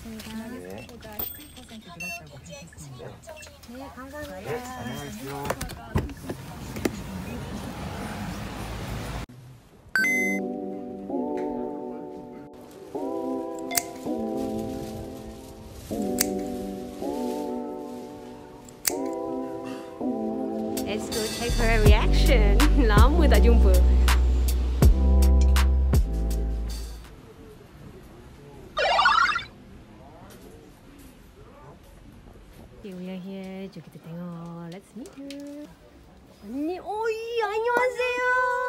알겠습니다. 네. 네, 감사합니다. 안녕하세요. Let's go check her reaction. Lama tak jumpa. Okay, we are here. Jom kita tengok. Let's meet her. Ni, oi, 안녕하세요.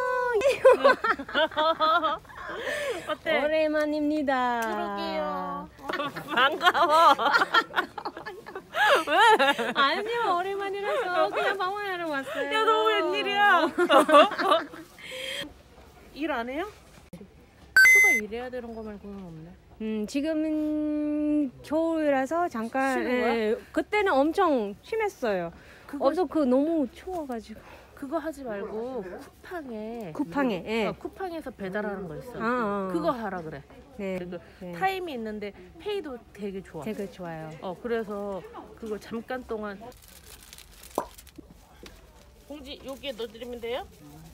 어때? 오랜만입니다. 그러게요. 반가워. 왜? 아니요, 오랜만이라서 그냥 방문하러 왔어요. 야, 너 웬일이야? 일 안 해요? 휴가 일해야 되는 거 말고는 없네. 지금은 겨울이라서 잠깐. 쉬는 거야? 예, 그때는 엄청 심했어요. 어서 그 너무 추워가지고. 그거 하지 말고 쿠팡에. 쿠팡에. 예. 쿠팡에서 배달하는 거 있어. 아. 그거 하라 그래. 네. 그 타임이 있는데 페이도 되게 좋아. 되게 좋아요. 그래서 그거 잠깐 동안. 봉지 여기에 넣어드리면 돼요?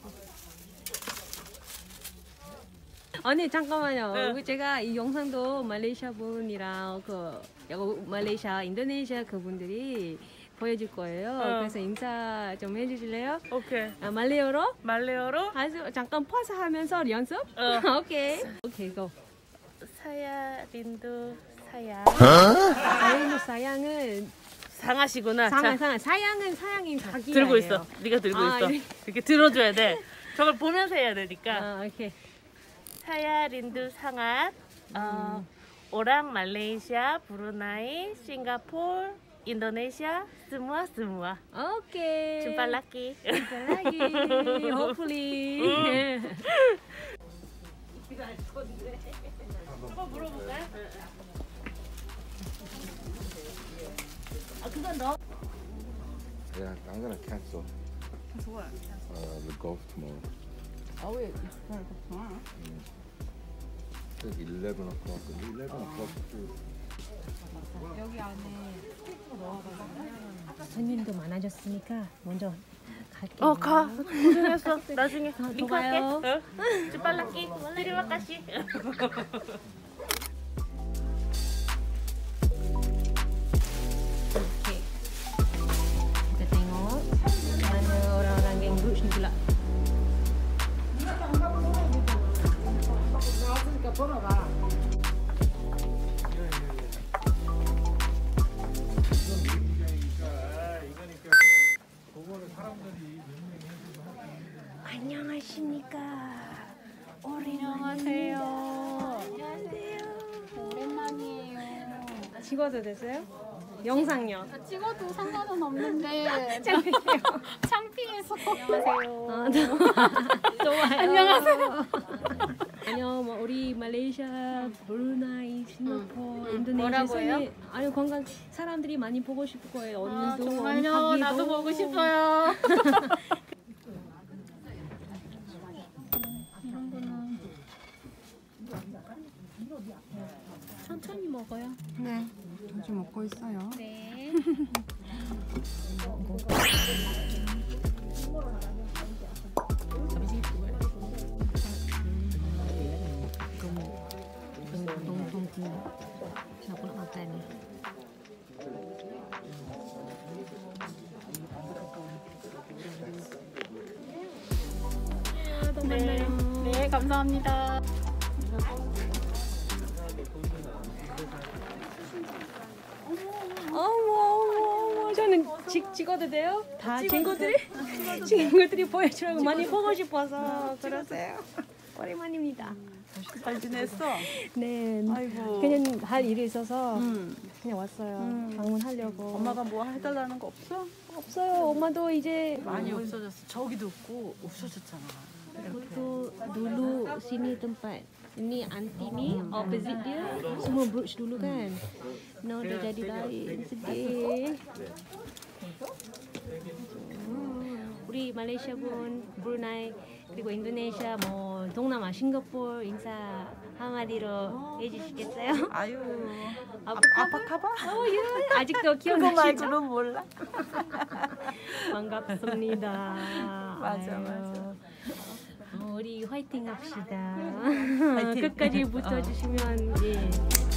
아니 잠깐만요. 네. 제가 이 영상도 말레이시아 분이랑 말레이시아, 인도네시아 그분들이 보여줄 거예요. 그래서 인사 좀 해주실래요? 오케이. 말레이어로? 말레어로? 아주 잠깐 퍼스 하면서 연습? 오케이. 오케이, 고. 사야 린두 사야. 아이는 사양은 상하시구나. 자, 사양은 사양인 자기야. 들고 있어. 네가 들고 있어. 이렇게 들어줘야 돼. 저걸 보면서 해야 되니까. 오케이. 사야 린두 상앗. 오랑 말레이시아, 브루나이, 싱가포르, 인도네시아, semua. 오케이. Jumpa lagi. lagi. Hopefully. 한번 물어볼까요? 그건 너. Yeah, I'm gonna cancel. Cancel what? The golf tomorrow. Oh, wait, it's going to tomorrow. It's like 11 o'clock. 11 o'clock too. 여기 안에 스티커 넣어가지고. 손님도 많아졌으니까 먼저 갈게요. 가. 고생했어. 나중에 더 링크할게. 봐요. Jumpa lagi. Terima kasih. Okey. Kita tengok mana orang-orang geng Bruce ni pula. 안녕하십니까. 안녕하세요. 안녕하세요. 오랜만이에요. 찍어도 되세요? 영상요. 찍어도 상관은 없는데 창피해요. 창피해서. 좋아요. 안녕하세요. 아니요, 뭐 우리 말레이시아, 브루나이, 싱가포르, 인도네시아 뭐라고요? 아니 관광 사람들이 많이 보고 싶을 거예요. 언니도 정말요? 자기도. 나도 보고 싶어요. 이런 거는 천천히 먹어요. 네, 저 먹고 있어요. 네. Kenapa nak makan ni? 네, 감사합니다. 어머, 저는 찍어도 돼요? 다 친구들이 보여주라고 많이 보고 싶어서 그러세요. 오랜만입니다. 잘 지냈어? 네, 아이고. 그냥 할 일이 있어서 그냥 왔어요. 방문하려고. 엄마가 뭐 해달라는 거 없어? 없어요. 엄마도 이제 많이 없어졌어. 저기도 없고 없어졌잖아. tu dulu sini tempat ini anti ni opposite dia semua brooch dulu kan. Now dah jadi lain, sedih. 우리 말레이시아 분, 브루나이 그리고 인도네시아, 뭐 동남아, 싱가포르 인사 한마디로 해주시겠어요? 아유. 아파카바? 예. 아직도 그거 기억나시죠? 말고는 몰라. 반갑습니다. 맞아, 아유. 맞아. 우리 화이팅 합시다. 화이팅. 끝까지 붙어주시면 예.